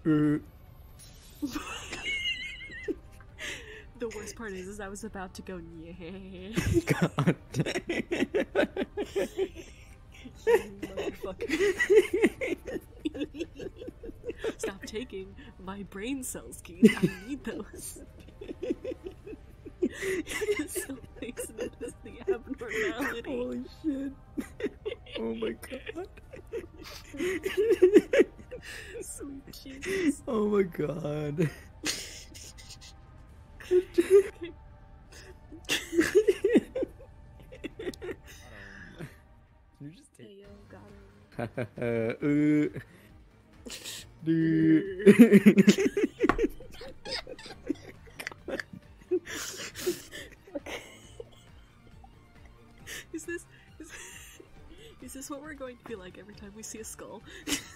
The worst part is I was about to go, yeah. God dang. Motherfucker. Stop taking my brain cells, Keith. I need those. So makes notice the abnormality. Holy shit. Oh my god. Sweet Jesus. Oh my god. You just take. Hey, yo, got him. Is this what we're going to be like every time we see a skull?